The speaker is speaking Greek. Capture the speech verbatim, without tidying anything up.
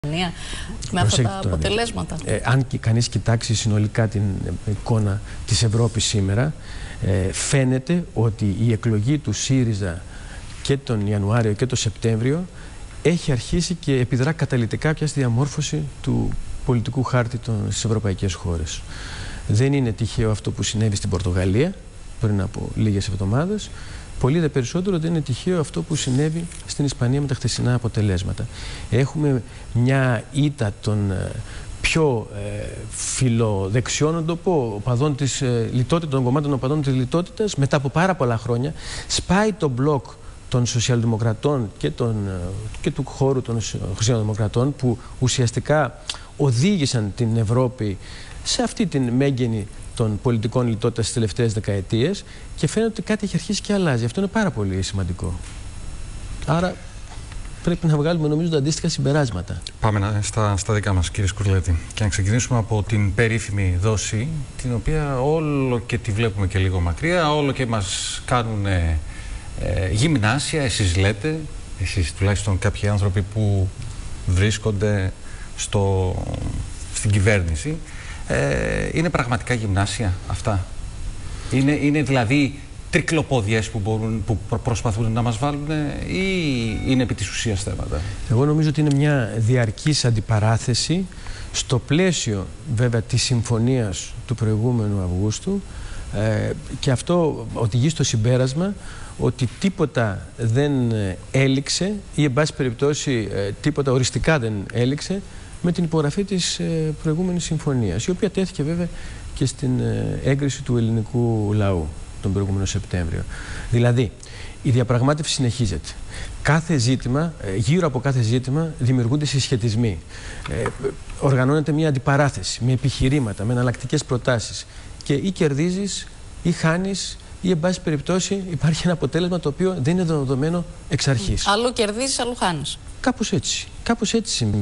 με αυτά τα αποτελέσματα. Ε, αν και κανείς κοιτάξει συνολικά την εικόνα της Ευρώπης σήμερα, ε, φαίνεται ότι η εκλογή του ΣΥΡΙΖΑ και τον Ιανουάριο και τον Σεπτέμβριο έχει αρχίσει και επιδρά καταλυτικά πια στη διαμόρφωση του πολιτικού χάρτη των, στις ευρωπαϊκές χώρες. Δεν είναι τυχαίο αυτό που συνέβη στην Πορτογαλία πριν από λίγες εβδομάδες. Πολύ δε περισσότερο δεν είναι τυχαίο αυτό που συνέβη στην Ισπανία με τα χθεσινά αποτελέσματα. Έχουμε μια ήττα των πιο ε, φιλοδεξιών, να το πω, οπαδών της ε, λιτότητας, των κομμάτων οπαδών της λιτότητας, μετά από πάρα πολλά χρόνια. Σπάει το μπλοκ των σοσιαλδημοκρατών και, των, και του χώρου των χριστιανοδημοκρατών, που ουσιαστικά οδήγησαν την Ευρώπη σε αυτή την μέγενη των πολιτικών λιτότητας στις τελευταίες δεκαετίες, και φαίνεται ότι κάτι έχει αρχίσει και αλλάζει. Αυτό είναι πάρα πολύ σημαντικό. Άρα πρέπει να βγάλουμε, νομίζω, τα αντίστοιχα συμπεράσματα. Πάμε στα, στα δικά μας, κύριε Σκουρλέτη, και να ξεκινήσουμε από την περίφημη δόση, την οποία όλο και τη βλέπουμε και λίγο μακριά, όλο και μας κάνουν ε, ε, γυμνάσια, εσείς λέτε, εσείς τουλάχιστον κάποιοι άνθρωποι που βρίσκονται στο, στην κυβέρνηση. Ε, είναι πραγματικά γυμνάσια αυτά? Είναι, είναι δηλαδή τρικλοποδιές που, μπορούν, που προσπαθούν να μας βάλουν, ή είναι επί της ουσίας θέματα? Εγώ νομίζω ότι είναι μια διαρκής αντιπαράθεση στο πλαίσιο βέβαια της συμφωνίας του προηγούμενου Αυγούστου, ε, και αυτό οδηγεί στο συμπέρασμα ότι τίποτα δεν έληξε, ή εν πάση περιπτώσει ε, τίποτα οριστικά δεν έληξε με την υπογραφή της ε, προηγούμενης συμφωνίας, η οποία τέθηκε βέβαια και στην ε, έγκριση του ελληνικού λαού τον προηγούμενο Σεπτέμβριο. Δηλαδή, η διαπραγμάτευση συνεχίζεται. Κάθε ζήτημα, ε, γύρω από κάθε ζήτημα δημιουργούνται συσχετισμοί. Ε, οργανώνεται μια αντιπαράθεση με επιχειρήματα, με εναλλακτικές προτάσεις, και ή κερδίζεις ή χάνεις, ή εν πάση περιπτώσει υπάρχει ένα αποτέλεσμα το οποίο δεν είναι δεδομένο εξ αρχής. Άλλο κερδίζεις, άλλο χάνεις. Κάπως έτσι. Κάπως έτσι.